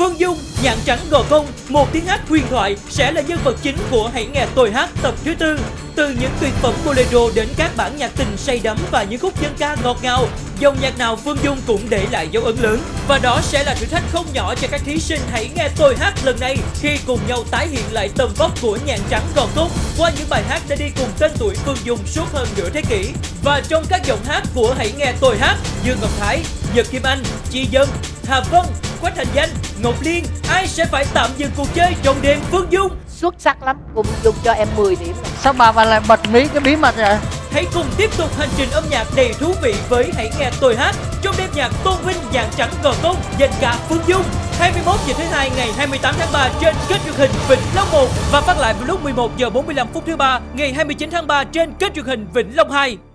Phương Dung, Nhạn Trắng Gò Công, một tiếng hát huyền thoại sẽ là nhân vật chính của Hãy Nghe Tôi Hát tập thứ 4. Từ những tuyệt phẩm bolero đến các bản nhạc tình say đắm và những khúc dân ca ngọt ngào, dòng nhạc nào Phương Dung cũng để lại dấu ấn lớn. Và đó sẽ là thử thách không nhỏ cho các thí sinh Hãy Nghe Tôi Hát lần này khi cùng nhau tái hiện lại tầm vóc của Nhạn Trắng Gò Công qua những bài hát đã đi cùng tên tuổi Phương Dung suốt hơn nửa thế kỷ. Và trong các giọng hát của Hãy Nghe Tôi Hát, Dương Ngọc Thái, Nhật Kim Anh, Chi Dân, Hà Vân, Quách Thành Danh, Ngọc Liên, ai sẽ phải tạm dừng cuộc chơi trong đêm Phương Dung? Xuất sắc lắm, cùng dùng cho em 10 điểm. Sao bà lại bật mí cái bí mật vậy? Hãy cùng tiếp tục hành trình âm nhạc đầy thú vị với Hãy Nghe Tôi Hát trong đêm nhạc tôn vinh Nhạn Trắng Gò Công dành cả Phương Dung. 21 giờ thứ hai ngày 28 tháng 3 trên kênh truyền hình Vĩnh Long 1 và phát lại vào lúc 11 giờ 45 phút thứ ba ngày 29 tháng 3 trên kênh truyền hình Vĩnh Long 2.